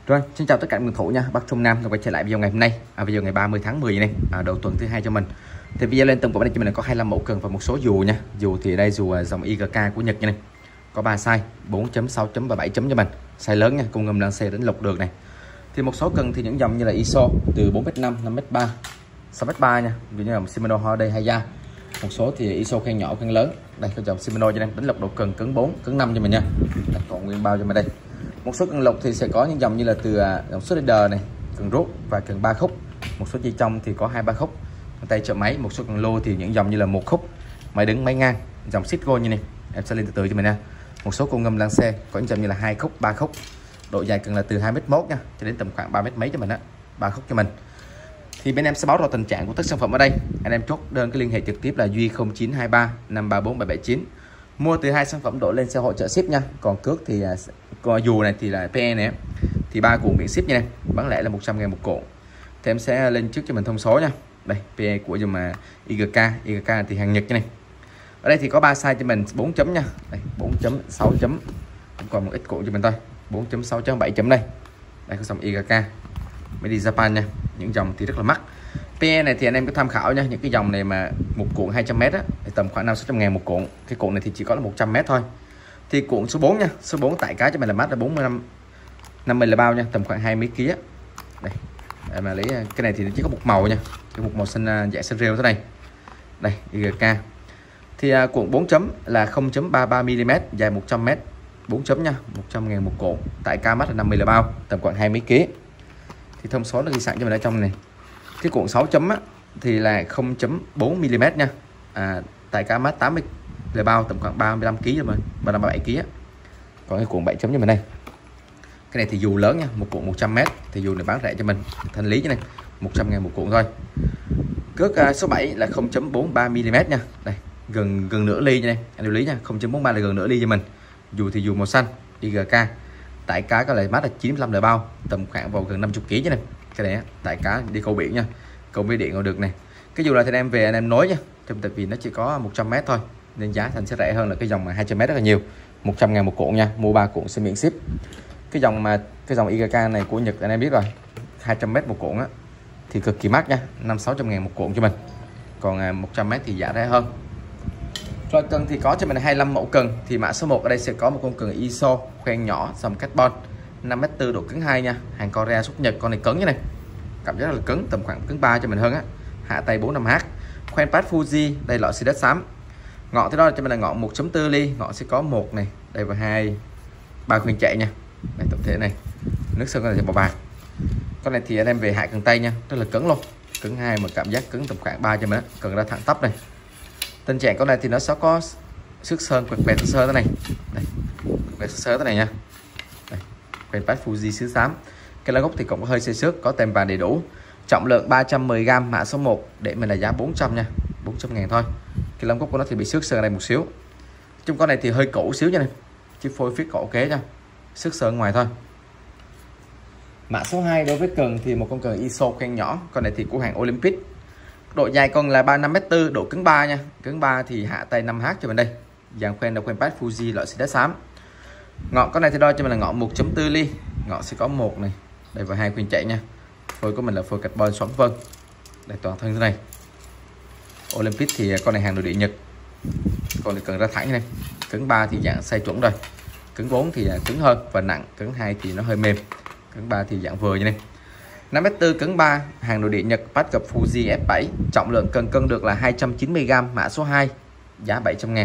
Rồi, xin chào tất cả các thủ nha, Bắc Trung Nam quay trở lại video ngày hôm nay, video ngày 30 tháng 10 này, đầu tuần thứ hai cho mình. Thì video lên tuần của mình cho mình có 25 mẫu cần và một số dù nha. Dù thì đây dù dòng IGK của Nhật nha này. Có 3 size, 4 6 và 7 cho mình. Size lớn nha, cùng ngầm lăng xe đến lục được này. Thì một số cần thì những dòng như là ISO từ 4m5, 5m3, 6m3 nha, ví như là Shimano Holiday Haya. Một số thì ISO khoen nhỏ, khoen lớn. Đây có dòng Shimano cho nên đánh lục độ cần cứng 4, cứng 5 cho mình nha. Đây, còn nguyên bao cho mình đây. Một số cần lục thì sẽ có những dòng như là từ dòng Shredder này, cần rút và cần 3 khúc. Một số dây trong thì có 2-3 khúc. Tay trợ máy, một số cần lô thì những dòng như là 1 khúc, máy đứng, máy ngang, dòng Sitgo như này. Em sẽ lên từ từ cho mình nha. Một số con ngâm lăng xe có những dòng như là 2 khúc, 3 khúc. Độ dài cần là từ 2m1 nha, cho đến tầm khoảng 3m mấy cho mình á, 3 khúc cho mình. Thì bên em sẽ báo rõ tình trạng của tất sản phẩm ở đây. Anh em chốt đơn cái liên hệ trực tiếp là Duy 0923 534 779. Mua từ 2 sản phẩm đổ lên sẽ hỗ trợ ship nha. Còn cước thì dù này thì là PE này thì 3 cuộn miễn ship nha em. Bán lẻ là 100.000 một cuộn. Thì em sẽ lên trước cho mình thông số nha. Đây, PE của dùm IGK thì hàng Nhật này. Ở đây thì có 3 size cho mình 4 chấm nha. Đây, 4 chấm, 6 chấm. Cũng còn một ít cuộn cho mình thôi. 4 chấm, 6 chấm, 7 chấm đây. Đây có dòng IGK. Mới đi Japan nha. Những dòng thì rất là mắc. PE này thì anh em có tham khảo nha, những cái dòng này mà một cuộn 200m á thì tầm khoảng 500-600.000 một cuộn. Cái cuộn này thì chỉ có là 100m thôi. Thì cuộn số 4 nha, số 4 tại cá cho mình là mát là 45 50 là bao nha, tầm khoảng 20 kg. Đây. Để mà lấy cái này thì nó chỉ có một màu nha. Cái một màu xanh dạng xanh rêu thế này. Đây, IGK. Thì cuộn 4 chấm là 0.33 mm, dài 100m. 4 chấm nha, 100.000 một cuộn. Tại cá mắt là 50 là bao, tầm khoảng 20 kg. Thì thông số nó ghi sẵn cho mình ở trong này. Cái cuộn 6 chấm á, thì là 0.4 mm nha. Tại cá mắt 80 là bao, tầm khoảng 35 kg rồi, 37 kg á. Còn cái cuộn 7 chấm cho mình đây. Cái này thì dù lớn nha, một cuộn 100m thì dù này bán rẻ cho mình, thanh lý cho này, 100.000 một cuộn thôi. Cước số 7 là 0.43 mm nha. Đây, gần nửa ly nha này, anh lưu ý nha, 0.43 là gần nửa ly cho mình. Dù thì dù màu xanh, IGK. Tại cá có lại mát là 95 là bao, tầm khoảng vào gần 50 kg chứ này. Cái này tại cá đi câu biển nha, câu biển điện còn được này. Cái dù là thì anh em về anh em nối nha, tại vì nó chỉ có 100m thôi nên giá thành sẽ rẻ hơn là cái dòng mà 200m rất là nhiều. 100.000 một cuộn nha, mua 3 cuộn sẽ miễn ship. Cái dòng IGK này của Nhật anh em biết rồi, 200m một cuộn á thì cực kỳ mắc nha, 500-600.000 một cuộn cho mình. Còn 100m thì giá rẻ hơn. Rồi cần thì có cho mình 25 mẫu cần. Thì mã số 1 ở đây sẽ có một con cần ISO khoen nhỏ dòng carbon 5m4 độ cứng 2 nha, hàng Korea xuất Nhật. Con này cứng như này, cảm giác rất là cứng, tầm khoảng cứng 3 cho mình hơn á. Hạ tay 45H. Khoen pad Fuji, đây loại xì đất xám. Ngọn thế đó cho mình là ngọn 1.4 ly, ngọn sẽ có một này, đây và 2 3 khoen chạy nha. Đây tổng thể này. Nước sơn con này thì màu bạc. Con này thì anh em về hạ cần tay nha, rất là cứng luôn. Cứng 2 mà cảm giác cứng tầm khoảng 3 cho mình á, cần ra thẳng tắp này. Tình trạng con này thì nó sẽ có sức sơn quẹt quẹt sơ thế này. Đây. Quẹt sơ thế này nha. Đây. Khoen pad Fuji xứ xám. Cái lá gốc thì cũng có hơi xê xước, có tem vàng đầy đủ. Trọng lượng 310g, mã số 1 để mình là giá 400 nha, 400.000 thôi. Cái lông gốc của nó thì bị xước sơn ở đây một xíu. Trong con này thì hơi cũ xíu nha này, chứ phôi phết cổ kế nha, xước sơn ngoài thôi. Mã số 2 đối với cần thì một con cần ISO khoen nhỏ, con này thì của hàng Olympic. Độ dài con là 35m4, độ cứng 3 nha, cứng 3 thì hạ tay 5H cho mình đây. Dàn khoen là khoen pad Fuji loại xì đá xám. Ngọn con này thì đo cho mình là ngọn 1.4 ly, ngọn sẽ có một này, đây và 2 khoen chạy nha. Phôi của mình là phôi carbon xoắn vân. Đây toàn thân thế này. Olympic thì con này hàng nội địa Nhật. Con này cần ra thẳng này. Cứng 3 thì dạng size chuẩn rồi. Cứng 4 thì cứng hơn và nặng, cứng 2 thì nó hơi mềm. Cứng 3 thì dạng vừa như này. 5m4 cứng 3, hàng nội địa Nhật, bắt gặp Fuji F7, trọng lượng cần cân được là 290g, mã số 2, giá 700.000.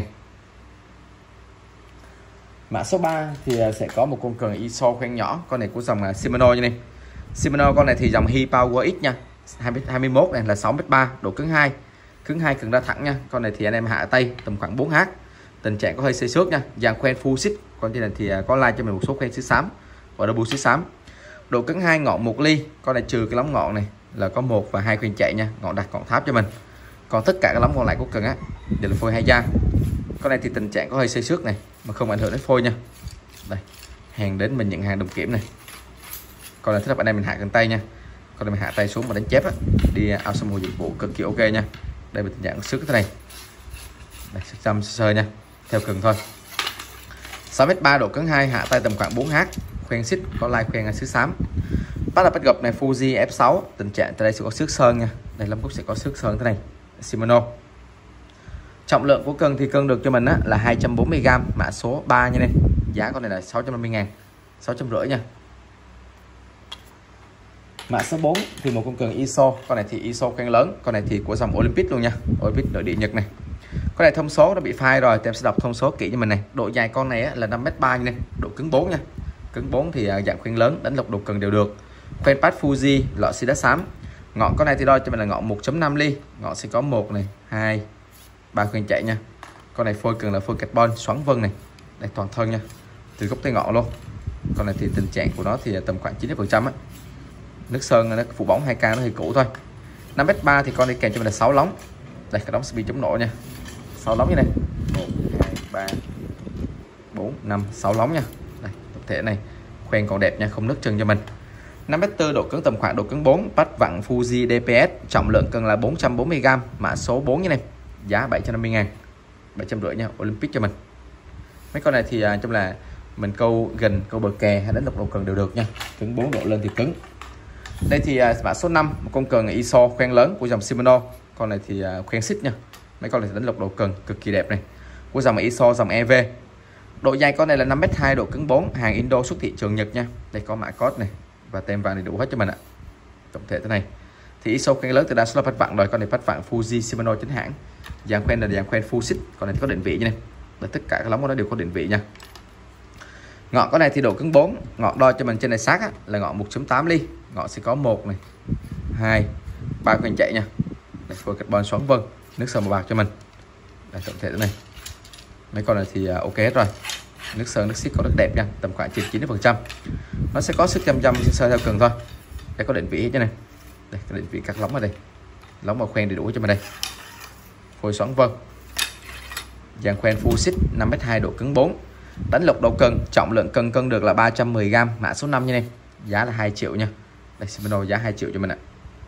Mã số 3 thì sẽ có một con cần ISO khoen nhỏ, con này của dòng Shimano như này. Shimano con này thì dòng Hi Power X nha, 21 này là 6m3, độ cứng 2. Cứng 2 cần ra thẳng nha. Con này thì anh em hạ tay tầm khoảng 4H. Tình trạng có hơi xê xước nha, dàn khoen full xích. Con này thì có like cho mình một số khoen xứ xám và double xứ xám. Độ cứng 2, ngọn 1 ly. Con này trừ cái lóng ngọn này là có 1 và 2 khoen chạy nha, ngọn đặt ngọn tháp cho mình. Còn tất cả các lóng còn lại của cần á đều là phôi Haya. Con này thì tình trạng có hơi xê xước này mà không ảnh hưởng đến phôi nha. Đây, hàng đến mình nhận hàng đồng kiểm này. Con này thích hợp anh em mình hạ cần tay nha. Con này mình hạ tay xuống mà đánh chép á, đi ao sông hồ dịch vụ cực kỳ ok nha. Đây là tình trạng xước thế này. Đây, sơ nha, theo cần thôi. 6m3 độ cứng 2, hạ tay tầm khoảng 4H. khoen xích, có lai khoen xứ xám. Bắt là bắt gập này Fuji F6, tình trạng tại đây sẽ có xước sơn nha, đây Lâm Cúc sẽ có xước sơn thế này. Shimano. Trọng lượng của cân thì cân được cho mình á, là 240g, mã số 3 nha. Đây giá con này là 650.000, 650 nha. Mã số 4 thì một con cần ISO, con này thì ISO khoen lớn, con này thì của dòng Olympic luôn nha, Olympic nội địa Nhật này. Con này thông số nó bị phai rồi, em sẽ đọc thông số kỹ cho mình này. Độ dài con này á, là 5m3 nha, độ cứng 4 nha. Cứng 4 thì dạng khoen lớn, đánh lục độ cần đều được. Khoen pad Fuji, lọ xi đá xám. Ngọn con này thì đo cho mình là ngọn 1.5 ly, ngọn sẽ có 1 này, 2, 3 khoen chạy nha. Con này phôi cần là phôi carbon xoắn vân này, đây toàn thân nha, từ gốc tới ngọn luôn. Con này thì tình trạng của nó thì tầm khoảng 90% á. Nước sơn nó phủ bóng 2K nó hơi cũ thôi. 5m3 thì con đi kèm cho mình là 6 lóng. Đây cái đóng sẽ bị chống nổ nha, 6 lóng như này, 1, 2, 3, 4, 5, 6 lóng nha. Đây tập thể này khoen còn đẹp nha, không nứt chân cho mình. 5m4 độ cứng tầm khoảng độ cứng 4, bắt vặn Fuji DPS, trọng lượng cần là 440g, mã số 4 như này, giá 750.000, 750 nha, Olympic cho mình. Mấy con này thì trong là mình câu gần, câu bờ kè hay đánh lục độ cần đều được nha, cứng 4 độ lên thì cứng. Đây thì mã số 5, một con cần ISO khoen lớn của dòng Shimano, con này thì khoen xích nha, mấy con này đánh lục độ cần cực kỳ đẹp này, của dòng ISO dòng EV. Độ dài con này là 5m2, độ cứng 4, hàng Indo, xuất thị trường Nhật nha. Đây có mã code này và tem vàng đầy đủ hết cho mình ạ. Tổng thể thế này thì ISO khoen lớn từ đa số là bắt vặn rồi, con này bắt vặn Fuji Shimano chính hãng. Dàn khoen là dàn khoen full xích, con này có định vị như này, và tất cả các lóng của nó đều có định vị nha. Ngọn con này thì độ cứng 4, ngọn đo cho mình trên này xác á, là ngọn 1.8 ly, ngọn sẽ có 1 này, 2, 3 khoen chạy nha. Đây phôi carbon xoắn vân, nước sơn màu bạc cho mình. Đây tổng thể thế này, mấy con này thì ok hết rồi, nước sơn nước xích có rất đẹp nha, tầm khoảng trên 90%. Nó sẽ có sức chăm sơ theo cần thôi. Đây có định vị hết cho này, đây có định vị các lóng ở đây, lóng màu khoen đầy đủ cho mình đây, phôi xoắn vân, dàn khoen full xích, 5m2, độ cứng 4, đánh lục độ cần, trọng lượng cân được là 310g, mã số 5 như này, giá là 2 triệu nha. Đây Shimano giá 2 triệu cho mình ạ.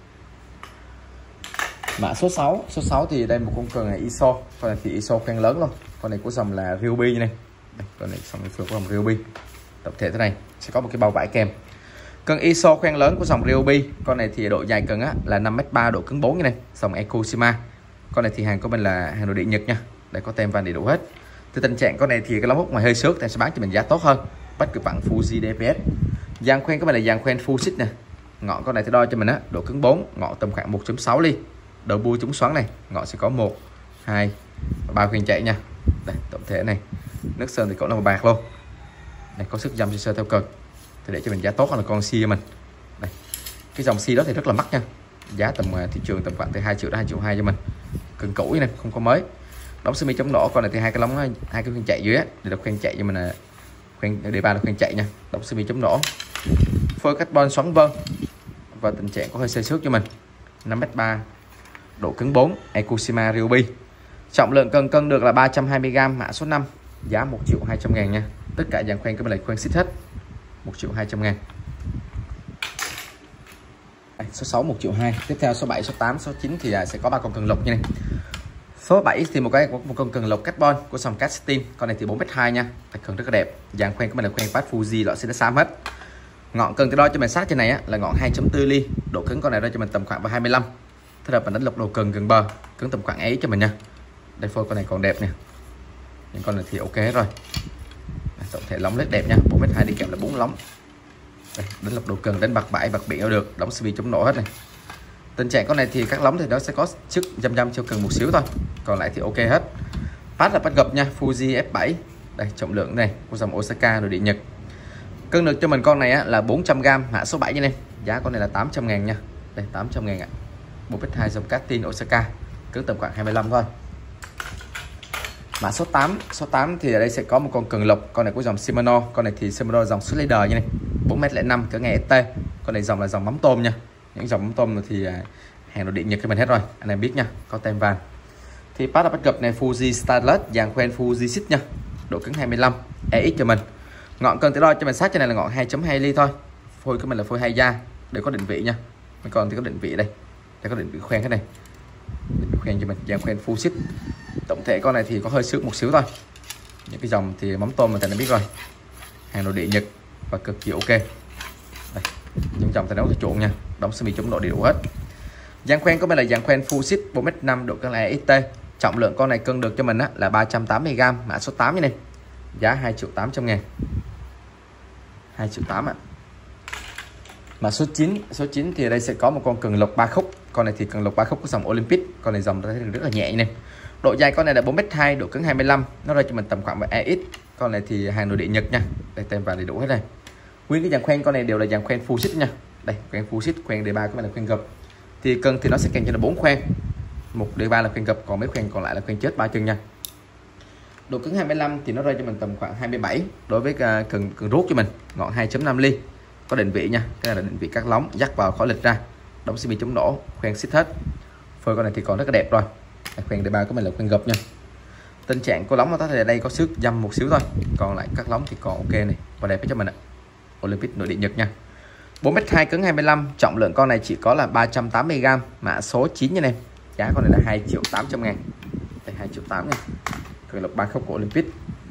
Mã số 6, số 6 thì đây một con cần này ISO, con này thì ISO khoen lớn luôn, con này của dòng là Ryobi như này. Đây, con này dòng của dòng Ryobi, tập thể thế này sẽ có một cái bao vải kèm. Cần ISO khoen lớn của dòng Ryobi, con này thì độ dài cần á, là 5m3, độ cứng 4 như này, dòng Ecoshima. Con này thì hàng của mình là hàng nội địa Nhật nha, đây có tem vàng đầy đủ hết. Từ tình trạng con này thì cái lóng hút ngoài hơi xước, em sẽ bán cho mình giá tốt hơn, bắt cực bằng Fuji DPS. Dàn khoen của mình là dàn khoen full xích nè, ngọn con này thì đo cho mình á, độ cứng 4, ngọn tầm khoảng 1.6 ly, đầu bui chống xoắn này, ngọn sẽ có 1, 2, 3 khoen chạy nha. Đây tổng thể này, nước sơn thì cũng là màu bạc luôn, đây có sức dăm sơ theo cực, thì để cho mình giá tốt hơn là con si mình. Đây cái dòng si đó thì rất là mắc nha, giá tầm thị trường tầm khoảng từ 2 triệu đến 2,2 triệu cho mình, cần cũ này không có mới. Đóng sơ mi chống nổ, con này thì hai cái lóng, hai cái khoen chạy dưới á, để đọc khoen chạy cho mình là khoen đề ba là khoen chạy nha, đóng sơ mi chống nổ, phôi carbon xoắn vân và tình trạng có hơi xây xước cho mình. 5m3, độ cứng 4, Ecoshima Ryobi, trọng lượng cân được là 320g, mã số 5, giá 1.200.000 nha. Tất cả dàn khoen của mình là khoen xích hết, 1.200.000. Số 6 1.200.000. Tiếp theo số 7, số 8, số 9 thì sẽ có 3 con cần lục như này. Số 7 thì một con cần lục carbon của dòng Castin, con này thì 4m2 nha, cần rất là đẹp. Dàn khoen của mình là khoen pad Fuji, loại xi đá xám hết. Ngọn cần từ đo cho mình sát trên này á, là ngọn 2.4 ly, độ cứng con này đo cho mình tầm khoảng 25. Thế là mình đánh lục độ cần gần bờ, cứng tầm khoảng ấy cho mình nha. Đây phôi con này còn đẹp nè, những con này thì ok hết rồi. Tổng thể lóng rất đẹp nha, 4m2 đi kèm là 4 lóng. Đây, đánh lục độ cần, đánh bạc bãi, bạc biển đều được, đóng CV chống nổ hết này. Tình trạng con này thì các lóng thì nó sẽ có sức dăm cho cần một xíu thôi, còn lại thì ok hết. Pad là pad gập nha, Fuji F7. Đây trọng lượng này của dòng Osaka nội địa Nhật. Cân được cho mình con này á, là 400g, mã số 7 như này, giá con này là 800.000 nha. Đây 800.000 ạ. 4m2 dòng Castin Osaka, cứng tầm khoảng 25 thôi. Mã số 8, số 8 thì ở đây sẽ có một con cần lục, con này của dòng Shimano, con này thì Shimano dòng Slider như này, 4m05, cỡ ngày ST. Con này dòng là dòng mắm tôm nha. Những dòng mắm tôm thì hàng nội địa Nhật cho mình hết rồi, anh em biết nha, có tem vàng. Thì pad là pad gập này Fuji Starless, dàn khoen Fuji xích nha, độ cứng 25, EX cho mình. Ngọn cần tự đo cho mình sát trên này là ngọn 2.2 ly thôi. Phôi của mình là phôi 2 da, để có định vị nha. Mình còn thì có định vị đây, để có định vị khoen cái này, định vị khoen cho mình, dàn khoen full xích. Tổng thể con này thì có hơi xước một xíu thôi. Những cái dòng thì mắm tôm mà thầy đã biết rồi, hàng nội địa Nhật, và cực kỳ ok. Đây, những dòng tay đấu là chuộng nha, đóng sơ mi chống độ đầy đủ hết. Dàn khoen của mình là dàn khoen full sit 4m5 độ cân là XT. Trọng lượng con này cân được cho mình á, là 380g, mã số 8 như này. Giá 2.800.000. 2.800.000 ạ. Mã số 9, số 9 thì ở đây sẽ có một con cần lộc 3 khúc. Con này thì cần lộc 3 khúc của dòng Olympic, con này dòng thấy rất là nhẹ này. Độ dài con này là 4m2, độ cứng 25, nó rơi cho mình tầm khoảng EX. Con này thì hàng nội địa Nhật nha. Đây tem vàng đầy đủ hết này. Nguyên cái dàn khoen con này đều là dàn khoen full sit nha. Đây, khoen full sit, khoen D3 của mình là khoen gập. Thì cần thì nó sẽ kèm cho là 4 khoen. Một D3 là khoen gập, còn mấy khoen còn lại là khoen chết 3 chân nha. Độ cứng 25 thì nó rơi cho mình tầm khoảng 27 đối với cần rút cho mình, ngọn 2.5 ly. Có định vị nha, cái này là định vị cắt lóng, dắt vào khỏi lịch ra, đóng semi chống nổ, khoen xích hết. Phơi con này thì còn rất là đẹp rồi. Khoen D3 của mình là khoen gập nha. Tình trạng của lóng nó thấy ở đây có xước dăm một xíu thôi, còn lại cắt lóng thì còn ok này và đẹp cho mình ạ. Olympic nội địa Nhật nha. 4m2 cứng 25, trọng lượng con này chỉ có là 380g, mã số 9 như này. Giá con này là 2.800.000. Đây 2.800.000 nha. Cần lộc 3 khúc của Olympic.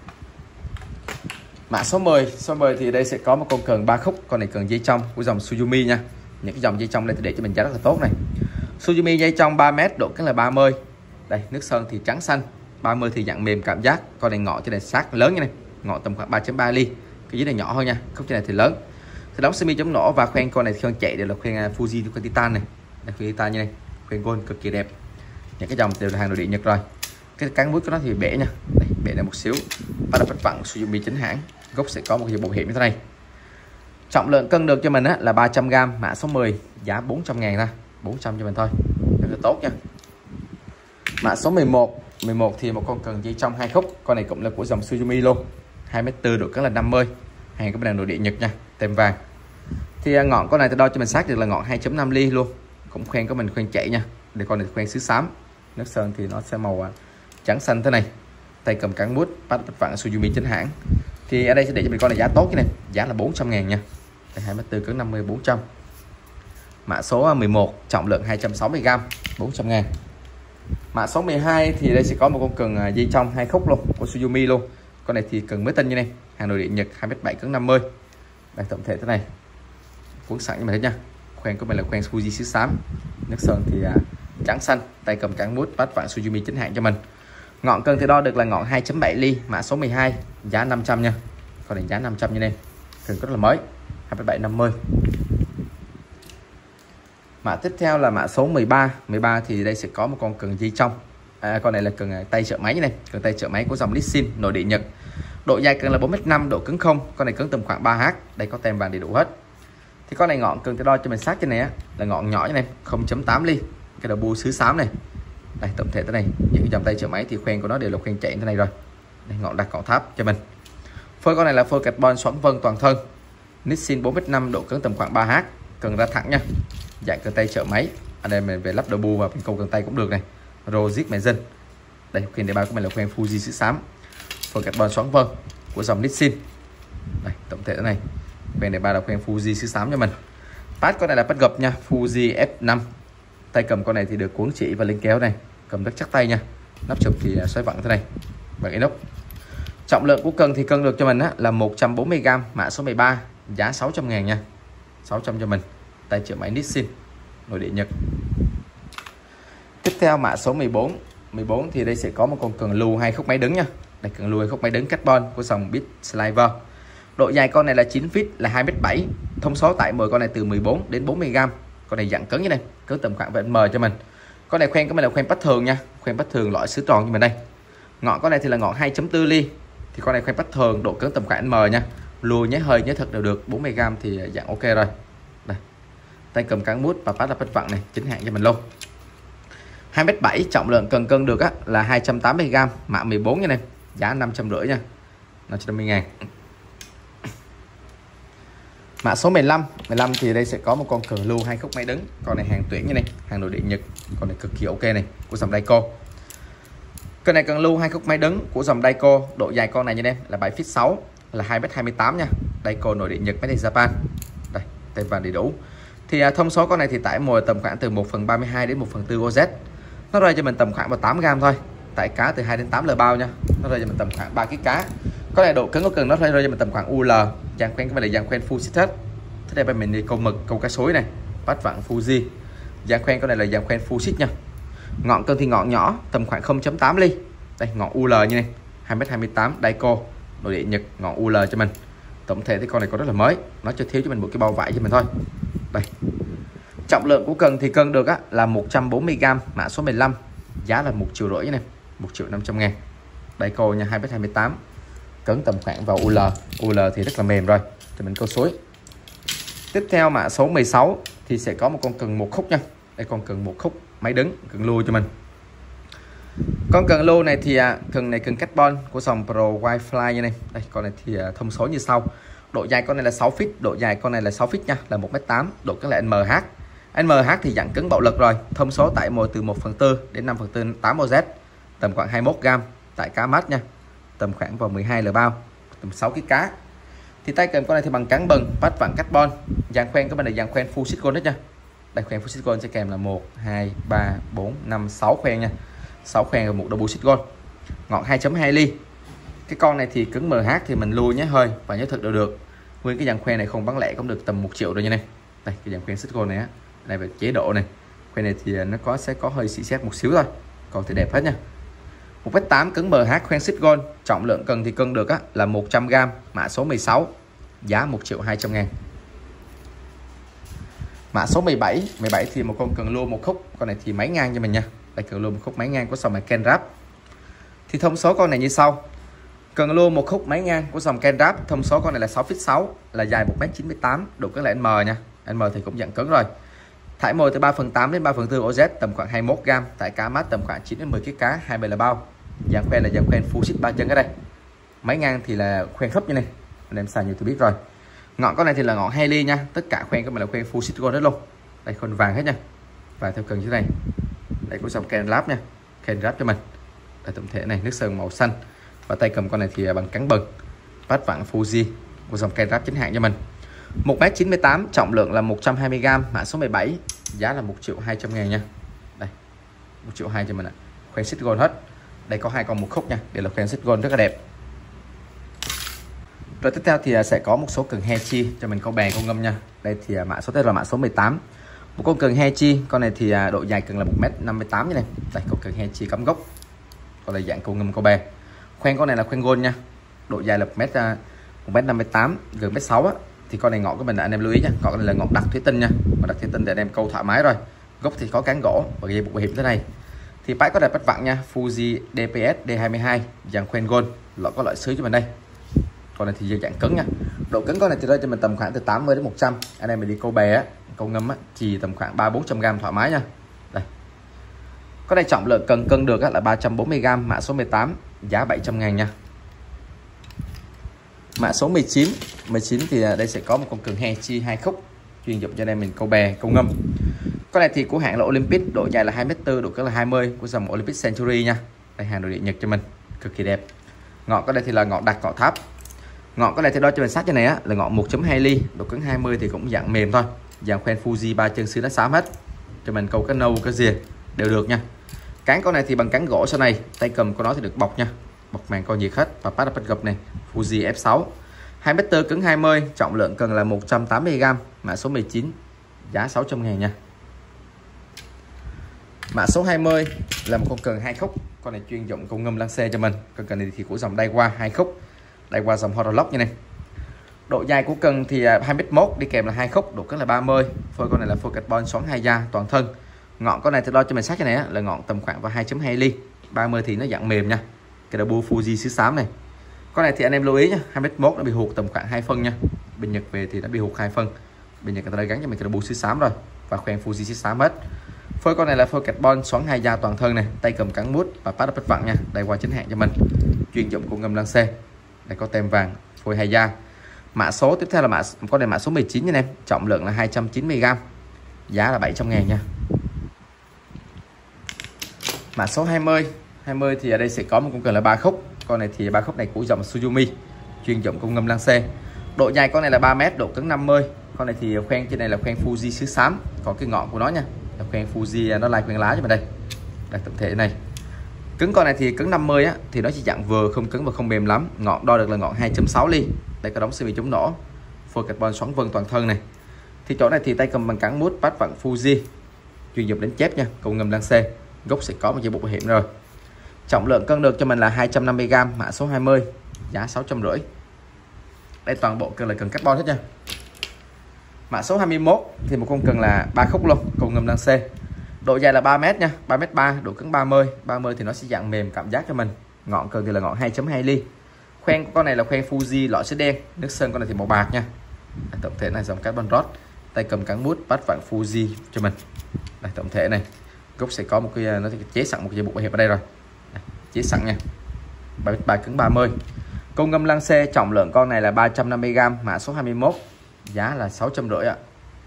Mã số 10, số 10 thì đây sẽ có một con cần 3 khúc, con này cần dây trong của dòng Suzumi nha. Những cái dòng dây trong đây thì để cho mình giá rất là tốt này. Suzumi dây trong 3m, độ cứng là 30. Đây, nước sơn thì trắng xanh, 30 thì dạng mềm cảm giác. Con này ngọn trên này sát lớn như này, ngọn tầm khoảng 3.3 ly. Cái dưới này nhỏ thôi nha, khúc trên này thì lớn. Thì đóng semi chống nổ và khoen con này khoen chạy đều là khoen Fuji, khoen titan này. Đây, khoen titan như này, khoen gold cực kỳ đẹp. Những cái dòng đều là hàng nội địa Nhật rồi. Cái cán bút của nó thì bể nha, đây, bể này một xíu. Và đập vặn Suzumi chính hãng, gốc sẽ có một cái bộ hiểm như thế này. Trọng lượng cân được cho mình á, là 300g, mã số 10, giá 400.000 thôi, 400 cho mình thôi, rất là tốt nha. Mã số 11, 11 thì một con cần dây trong 2 khúc, con này cũng là của dòng Suzumi luôn, 2m4, độ cứng là 50, hàng các bên nội địa Nhật nha, tem vàng. Thì ngọn con này tôi đo cho mình xác được là ngọn 2.5 ly luôn, cũng khoen của mình khoen chạy nha. Để con này khoen xứ xám, nước sơn thì nó sẽ màu trắng xanh thế này. Tay cầm cán bút, bắt vặn Suzumi chính hãng. Thì ở đây sẽ để cho mình con này giá tốt cái này, giá là 400.000 nha. 2m4 cứng 50, 400. Mã số 11, trọng lượng 260g, 400.000. Mã số 12 thì đây sẽ có một con cần dây trong 2 khúc luôn của Suzumi luôn. Con này thì cần mới tinh như này, hàng nội địa Nhật, 2m7 cứng 50. Đây tổng thể thế này, cuốn sẵn cho mình thấy nha. Khoen của mình là khoen Fuji xứ xám, nước sơn thì trắng xanh, tay cầm cán bút, bắt vặn Suzumi chính hãng cho mình. Ngọn cần thì đo được là ngọn 2.7 ly, mã số 12, giá 500 nha. Còn đánh giá 500 như này, cần rất là mới, 2.7 50. Mã tiếp theo là mã số 13, 13 thì đây sẽ có một con cần dây trong. Con này là cần tay trợ máy như này, cần tay trợ máy của dòng Nissin nội địa Nhật. Độ dài cần là 4m5, độ cứng không, con này cứng tầm khoảng 3h, đây có tem vàng đầy đủ hết. Thì con này ngọn cần thì đo cho mình sát trên này á, là ngọn nhỏ như này, 0.8 ly, cái đầu bu xứ xám này. Đây tổng thể thế này, những cái dòng tay trợ máy thì khoen của nó đều là khoen chạy thế này rồi. Đây, ngọn đặt ngọn tháp cho mình. Phơi con này là phơi carbon xoắn vân toàn thân, Nissin 4m5, độ cứng tầm khoảng 3h, cần ra thẳng nha. Dạng cần tay trợ máy, ở đây mình về lắp đầu bu và bên câu cần tay cũng được này. Rojik mẹ dân. Đây khoen đề ba của mình là khoen Fuji xứ xám, phơi carbon xoắn vân của dòng Nissin. Đây tổng thể thế này, khoen đề ba là khoen Fuji xứ xám cho mình. Pad con này là pad gập nha, Fuji F5. Tay cầm con này thì được cuốn chỉ và linh kéo này, cầm rất chắc tay nha. Nắp chụp thì xoay vặn thế này bằng inox. Trọng lượng của cần thì cân được cho mình á, là 140g, mã số 13, giá 600.000 nha. 600 cho mình, tay trợ máy Nissin nội địa Nhật. Tiếp theo mã số 14, 14 thì đây sẽ có một con cần lưu 2 khúc máy đứng nha. Đây cần lưu 2 khúc máy đứng carbon của dòng Bit Sliver. Độ dài con này là 9 feet, là 2m7. Thông số tải 10 con này từ 14 đến 40g. Con này dạng cứng như này, cứng tầm khoảng M cho mình. Con này khoen của mình là khoen bắt thường nha, khoen bắt thường loại sứ tròn như mình đây. Ngọn con này thì là ngọn 2.4 ly. Thì con này khoen bắt thường, độ cứng tầm khoảng M nha. Lùi nhé hơi nhớ thật đều được, 40g thì dạng ok rồi. Đây. Tay cầm cán bút và phát là bắt vặn này, chính hãng cho mình luôn. 2m7, trọng lượng cần cân được á là 280g, mã 14 như này, giá 550 nha. 550.000. Mã số 15, 15 thì đây sẽ có một con cần lưu 2 khúc máy đứng. Con này hàng tuyển như này, hàng nội địa Nhật, con này cực kỳ ok này, của dòng Daiko. Con này cần lưu 2 khúc máy đứng của dòng Daiko, độ dài con này như đây là 7 feet 6, là 2m28 nha. Daiko nội địa Nhật, made in Japan. Đây, tem vàng đầy đủ. Thì thông số con này thì tải mồi tầm khoảng từ 1/32 đến 1/4 OZ. Nó rơi cho mình tầm khoảng 8g thôi. Tải cá từ 2 đến 8 lờ bao nha. Nó rơi cho mình tầm khoảng 3 kg cá. Có này độ cứng của cần nó rơi cho mình tầm khoảng UL, dàn khoen cái này là dàn khoen full set hết. Thế đây bên mình đi câu mực, câu cá sối này, bắt vặn Fuji. Dàn khoen cái này là dàn khoen full set nha. Ngọn cân thì ngọn nhỏ tầm khoảng 0.8 ly. Đây ngọn UL như này, 2m28 Daico nội địa Nhật, ngọn UL cho mình. Tổng thể thì con này có rất là mới, nó chỉ thiếu cho mình một cái bao vải cho mình thôi. Đây. Trọng lượng của cần thì cân được á là 140g, mã số 15, giá là 1,5 triệu này, 1.500.000. Daico nha, 2m28, cấn tầm khoảng vào UL. UL thì rất là mềm rồi, thì mình câu suối. Tiếp theo mã số 16 thì sẽ có một con cần một khúc nha. Đây con cần một khúc máy đứng, cần lưu cho mình. Con cần lưu này thì cần này cần carbon của dòng Pro Wi-Fi như này. Đây con này thì thông số như sau. Độ dài con này là 6 feet, độ dài con này là 6 feet nha, là 1m8, độ cứng là NMH. NMH thì dạng cứng bạo lực rồi, thông số tải mồi từ 1/4 đến 5/4 8OZ, tầm khoảng 21g, tại cá mát nha, tầm khoảng vào 12 l bao, tầm 6 kg cá. Thì tay cầm con này thì bằng cán bần, bắt vặn carbon, dàn khoen các bạn này dàn khoen full sit gold hết nha. Đây khoen full sit gold sẽ kèm là 1 2 3 4 5 6 khoen nha, 6 khoen và một double sit gold. Ngọn 2.2 ly. Cái con này thì cứng MH thì mình lui nhé hơi và nhớ thực được. Nguyên cái dàn khoen này không bán lẻ cũng được tầm 1 triệu rồi như này. Đây cái dàn khoen sit gold này á, này về chế độ này. Khoen này thì nó sẽ có hơi xị xét một xíu thôi, còn thì đẹp hết nha. 1m8 cứng MH khoen sit gold, trọng lượng cần thì cân được á là 100g, mã số 16, giá 1.200.000. Mã số 17 thì một con cần lua một khúc, con này thì máy ngang cho mình nha. Đây cần lua một khúc máy ngang của dòng Kenrap. Thì thông số con này như sau. Cần lua một khúc máy ngang của dòng Kenrap, thông số con này là 6 feet 6, là dài 1m98, độ cứng là M nha. M thì cũng dạng cứng rồi. Thải mồi từ 3/8 đến 3/4 OZ, tầm khoảng 21g, tại cá mát tầm khoảng 9 đến 10 kg cá, 27 là bao. Dàn khoen là dàn khoen full sit 3 chân ở đây. Máy ngang thì là khoen khớp như này. Anh em xài nhiều tôi biết rồi. Ngọn con này thì là ngọn 2 ly nha, tất cả khoen của mình là khoen full sit gold hết luôn. Đây khoen vàng hết nha. Và theo cần như thế này. Đây có dòng Kenrap nha. Kenrap cho mình. Đây tổng thể này, nước sơn màu xanh. Và tay cầm con này thì bằng cán bần. Bắt vặn Fuji của dòng Kenrap chính hãng cho mình. 1m98, trọng lượng là 120g, mã số 17, giá là 1.200.000 nha. Đây 1.200.000 cho mình ạ. Khoen sit gold hết. Đây có hai con một khúc nha, đây là khoen sit gold rất là đẹp. Rồi tiếp theo thì sẽ có một số cần Hechi cho mình câu bè câu ngâm nha. Đây thì mã số là mã số 18. Một con cần Hechi, con này thì độ dài cần là 1m58 như này. Đây con cần Hechi cắm gốc. Còn là dạng câu ngâm câu bè. Khoen con này là khoen gold nha. Độ dài là 1m58, gần 1m6 á. Thì con này ngọn của mình là anh em lưu ý nha, ngọn này là ngọn đặc thủy tinh nha, mà đặc thủy tinh để anh em câu thoải mái rồi. Gốc thì có cán gỗ và dây buộc bảo hiểm thế này. Thì bãi có đẹp bắt vặn nha, Fuji DPS D22, dàn khoen gold, có loại sứ cho mình đây. Con này thì dạng cứng nha, độ cứng con này thì rơi cho mình tầm khoảng từ 80 đến 100. Anh em mình đi câu bè á, câu ngâm á, chỉ tầm khoảng 300-400g thoải mái nha. Đây, có đây trọng lượng cần cân được á, là 340g, mã số 18, giá 700.000 nha. Mã số 19 thì đây sẽ có một con cần Hechi 2 khúc chuyên dụng cho anh em mình câu bè câu ngâm. Con này thì của hãng là Olympic, độ dài là 2m4, độ cứng là 20 của dòng Olympic Century nha. Đây hàng nội địa Nhật cho mình, cực kỳ đẹp. Ngọn con này thì là ngọn đặc ngọn tháp. Ngọn con này thì đo cho mình sát cho này á là ngọn 1.2 ly, độ cứng 20 thì cũng dạng mềm thôi. Dàn khoen Fuji 3 chân xứ đã xám hết. Cho mình câu cá nâu cá rìa đều được nha. Cán con này thì bằng cán gỗ sau này, tay cầm của nó thì được bọc nha. Bọc màng coi nhiệt hết và bắt gập này, Fuji F6. 2m4 cứng 20, trọng lượng cần là 180g, mã số 19, giá 600.000 nha. Mã số 20 là một con cần 2 khúc, con này chuyên dụng câu ngâm lăng xe cho mình. Con cần này thì của dòng Daiwa 2 khúc, Daiwa dòng Horolock như này. Độ dài của cần thì 2m1, đi kèm là 2 khúc, độ cứng là 30. Phôi con này là phôi carbon xoắn 2 da toàn thân. Ngọn con này thì đo cho mình sát cho này là ngọn tầm khoảng vào 2.2 ly, 30 thì nó dạng mềm nha. Cái đầu bu Fuji xứ xám này. Con này thì anh em lưu ý nha, 2m1 nó bị hụt tầm khoảng 2 phân nha. Bên Nhật về thì nó bị hụt 2 phân. Bên Nhật người ta đã gắn cho mình cái đầu bu xứ xám rồi và khoen Fuji xứ xám hết. Phôi con này là phôi carbon xoắn 2 da toàn thân này, tay cầm cán mút và bắt bắt vặn nha. Đây qua chính hãng cho mình, chuyên dụng của ngâm lăng xe. Đây có tem vàng, phôi 2 da. Mã số tiếp theo là con này mã số 19 nha em, trọng lượng là 290g, giá là 700.000 nha. Mã số 20 thì ở đây sẽ có một con cần là 3 khúc. Con này thì 3 khúc này của dòng Suzumi, chuyên dụng công ngâm lăng xe. Độ dài con này là 3m, độ cứng 50. Con này thì khoen trên này là khoen Fuji xứ xám, còn cái ngọn của nó nha là khoen Fuji, nó lai khoen lá cho mình đây. Đây tổng thể này. Cứng con này thì cứng 50 á, thì nó chỉ dạng vừa, không cứng và không mềm lắm. Ngọn đo được là ngọn 2.6 ly. Đây có đóng CB chống nổ, phôi carbon xoắn vân toàn thân này. Thì chỗ này thì tay cầm bằng cán mút bắt vặn Fuji, chuyên dụng đánh chép nha, cầu ngầm lăng xê. Gốc sẽ có một dây buộc bảo hiểm rồi. Trọng lượng cân được cho mình là 250g, mã số 20, giá 650. Đây toàn bộ cần là cần carbon hết nha. Mã số 21 thì một con cần là 3 khúc luôn, cầu ngầm lăng xê. Độ dài là 3 m nha, 3m3, độ cứng 30. 30 thì nó sẽ dạng mềm cảm giác cho mình. Ngọn cần thì là ngọn 2.2 ly. Khoen của con này là khoen Fuji lõi sứ đen, nước sơn con này thì màu bạc nha. Tổng thể này dòng carbon rod, tay cầm cán bút bắt vặn Fuji cho mình. Đây, tổng thể này gốc sẽ có một cái, nó chế sẵn một cái dây buộc bảo hiểm ở đây rồi. Đây, chế sẵn nha. 3m3 cứng 30. Công ngâm lăng xê, trọng lượng con này là 350g, mã số 21, giá là 650 ạ.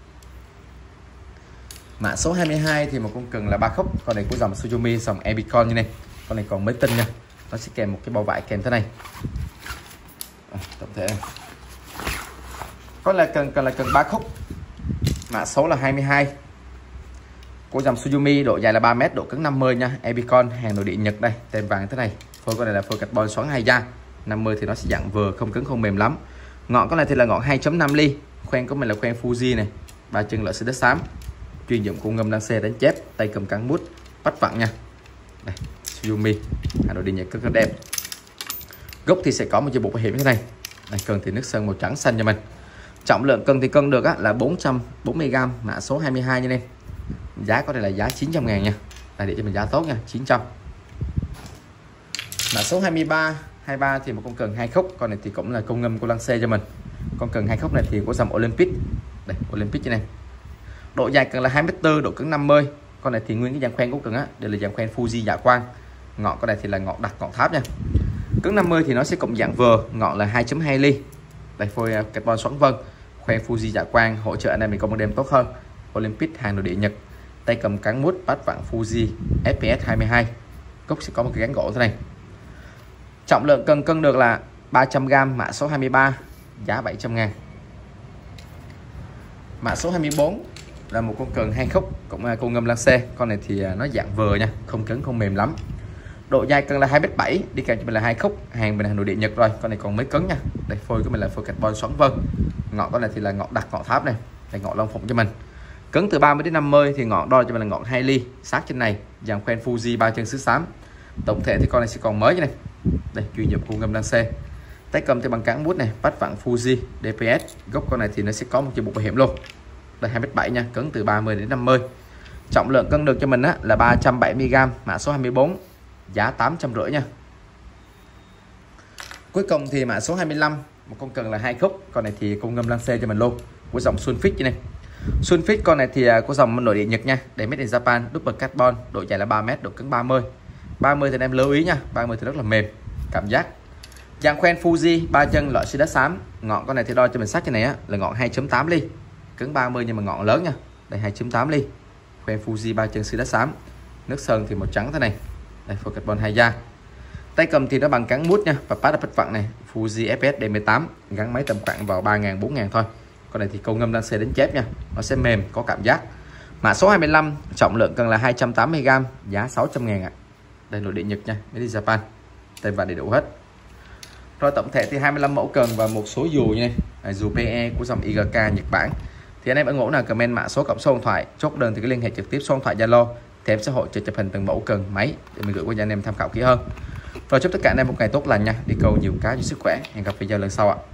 Mã số 22 thì một con cần là 3 khúc, con này của dòng Suzumi, dòng Epicon như này. Con này còn mới tinh nha. Nó sẽ kèm một cái bao vải kèm thế này. Tổng thể này. Con là cần 3 khúc. Mã số là 22. Của dòng Suzumi, độ dài là 3 m, độ cứng 50 nha. Epicon, hàng nội địa Nhật đây, tem vàng thế này. Phôi con này là phôi carbon xoắn 2 da. 50 thì nó sẽ dạng vừa, không cứng không mềm lắm. Ngọn con này thì là ngọn 2.5 ly. Khoen của mình là khoen Fuji này, 3 chân lợi đất xám. Chuyên dụng cung ngâm lăng xê đánh chép, tay cầm cán bút bắt vặn nha. Đây, Suzumi, hàng nội địa Nhật rất đẹp. Gốc thì sẽ có một dây buộc bảo hiểm như thế này. Đây, cần thì nước sơn màu trắng xanh cho mình. Trọng lượng cân thì cân được á, là 440g, mã số 22 nha em. Giá có thể là giá 900.000 nha. Đây, để cho mình giá tốt nha, 900. Mã số 23 thì một con cần 2 khúc, con này thì cũng là công ngâm của lăng xê cho mình. Con cần 2 khúc này thì của dòng Olympic. Đây, Olympic như này. Độ dài cần là 2m4, độ cứng 50. Con này thì nguyên cái dàn khoen của cần á, đây là dàn khoen Fuji dạ quang. Ngọn con này thì là ngọn đặc, ngọn tháp nha. Cứng 50 thì nó sẽ cộng dạng vừa, ngọn là 2.2 ly. Đây, phôi carbon xoắn vân, khoen Fuji dạ quang, hỗ trợ anh em mình có một đêm tốt hơn. Olympic, hàng nội địa Nhật, tay cầm cán mút bắt vặn Fuji FPS 22. Gốc sẽ có một cái gắn gỗ thế này. Trọng lượng cân được là 300g, mã số 23, giá 700.000. Mã số 24 là một con cần 2 khúc, cũng là con ngâm lăng xê. Con này thì nó dạng vừa nha, không cứng không mềm lắm. Độ dài cần là 2m7, đi kèm cho mình là 2 khúc, hàng bên hàng nội địa Nhật rồi. Con này còn mới cứng nha. Đây, phôi của mình là phôi carbon xoắn vân. Ngọn con này thì là ngọn đặc, ngọn tháp này. Đây, ngọn long phụng cho mình. Cứng từ 30 đến 50 thì ngọn đo cho mình là ngọn 2 ly, sát trên này, dàn khoen Fuji 3 chân sứ xám. Tổng thể thì con này sẽ còn mới như này. Đây, chuyên dụng cung ngâm lăng xê. Tay cầm thì bằng cán bút này, bắt vặn Fuji DPS. Gốc con này thì nó sẽ có một dây buộc bảo hiểm luôn. Đây, 2m7 nha, cứng từ 30 đến 50. Trọng lượng cân được cho mình á là 370g, mã số 24, giá 850 nha. Cuối cùng thì mã số 25, một con cần là 2 khúc, con này thì cung ngâm lăng xê cho mình luôn, của dòng Sunfix như này. Sunfix con này thì của dòng nội địa Nhật nha, để made in Japan, double carbon, độ dài là 3 m, độ cứng 30. 30 thì em lưu ý nha, 30 thì rất là mềm cảm giác. Dàn khoen Fuji 3 chân loại xi đất xám. Ngọn con này thì đo cho mình sát cái này á là ngọn 2.8 ly, cứng 30 nhưng mà ngọn lớn nha. Đây, 2.8 ly, khoen Fuji 3 chân xi đất xám, nước sơn thì màu trắng thế này. Đây, phôi carbon 2 da. Tay cầm thì nó bằng cán mút nha, và pad bắt vặn này Fuji FPS D18, gắn máy tầm khoảng vào 3.000 4.000 thôi. Con này thì câu ngâm lăng xê đánh chép nha, nó sẽ mềm, có cảm giác. Mã số 25, trọng lượng cần là 280g, giá 600.000 ạ. Đây, nội địa Nhật nha, made in Japan, tem vàng đầy đủ hết. Rồi tổng thể thì 25 mẫu cần và một số dù như này, dù PE của dòng IGK Nhật Bản. Thì anh em ủng hộ nào comment mã số cộng số điện thoại, chốt đơn thì cứ liên hệ trực tiếp số điện thoại Zalo, thì em sẽ hỗ trợ chụp hình từng mẫu cần máy để mình gửi qua cho anh em tham khảo kỹ hơn. Rồi chúc tất cả anh em một ngày tốt lành nha, đi câu nhiều cá cho sức khỏe. Hẹn gặp video lần sau ạ.